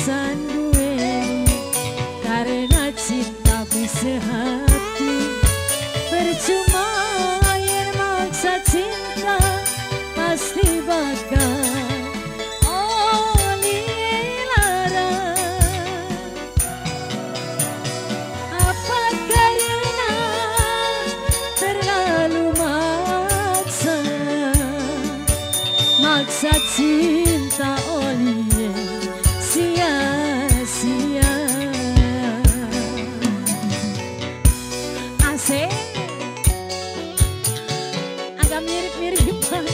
bisa duweni karena cinta bisa hati. Percuma yang maksa cinta pasti bakal maksa cinta oleh sia-sia. Asik, agak mirip-mirip Bang.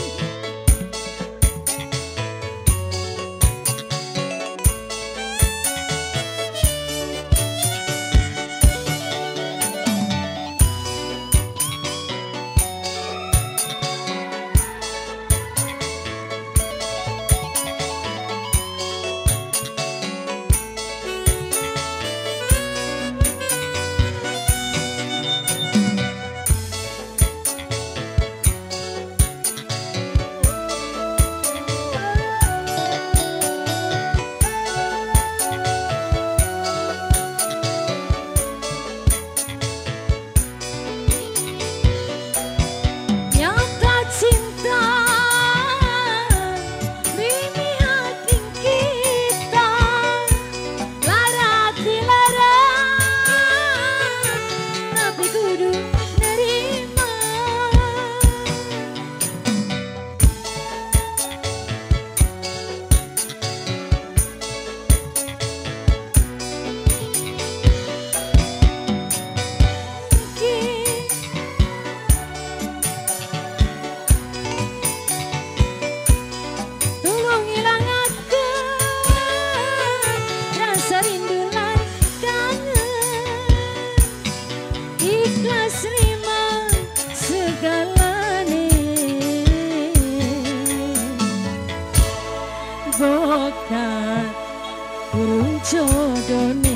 Bokat burung jodone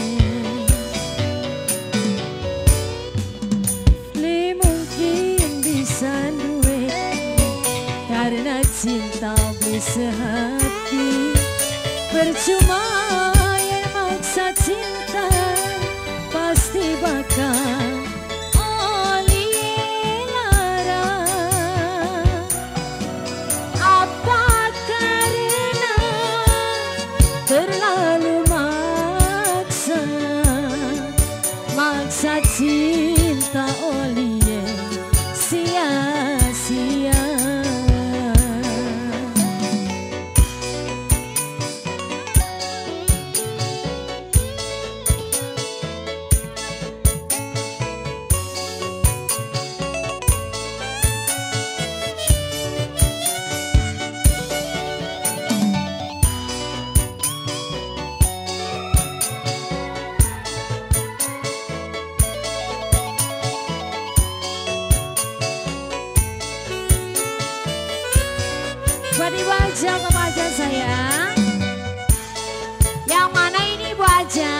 li mungkin bisa duwe karena cinta bisa hati. Percuma yang maksa cinta pasti bakal terlalu maksa cinta oleh sia-sia. Buat Ibu Aja, Bapak Aja sayang. Yang mana ini Ibu Aja?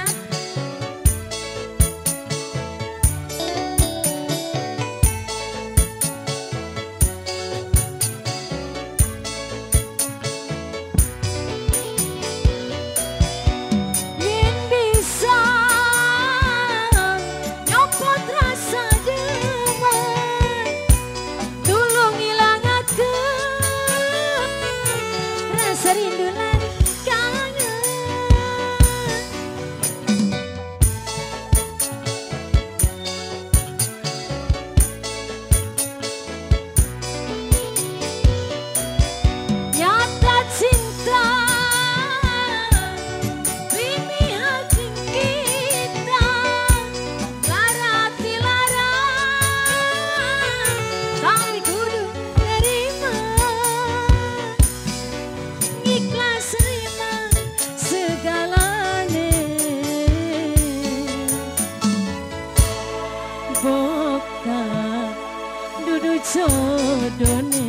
Yen bisa nyopot rasa demen, tulung ilangakeun rasa rindu lan kangen. Nyata cinta bimi hati kita larati larang tapi kudu nerima. Ikhlas terima segalanya. Bokat dudu jodone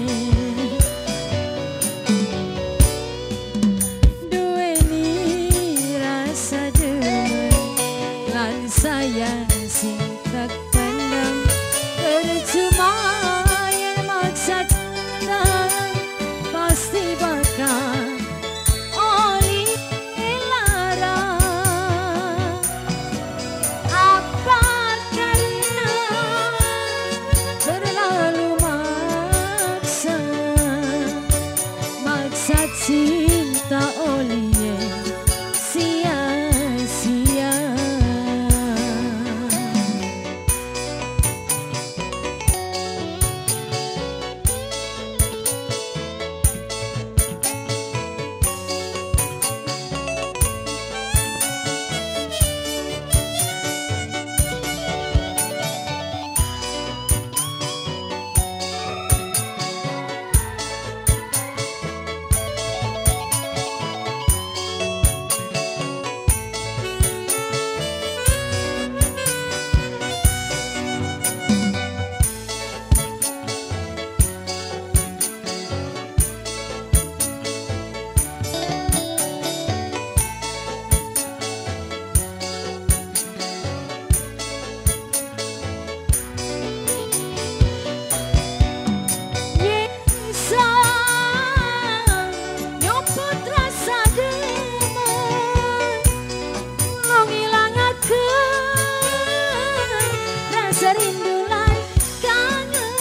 duweni rasa demen lan sayang sing tak pandang. Percuma yang maksa cinta pasti bakal oli cinta oleh sia-sia. Serindulan kangen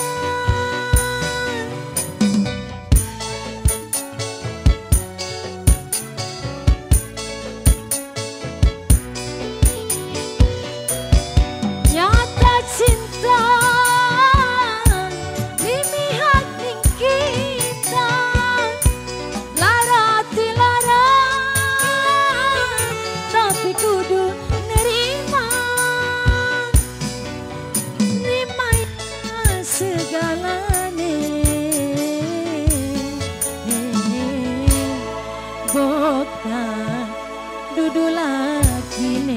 nyata cinta mimihak ning kita lara ti lara tapi kudu segalane bokta dudu lakine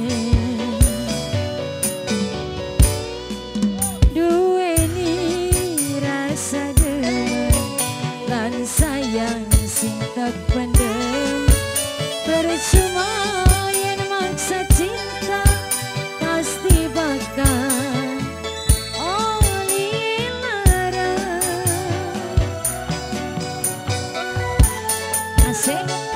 duweni rasa demen lan sayang sing tak pendem percuma yen maksa cinta pasti bakal sing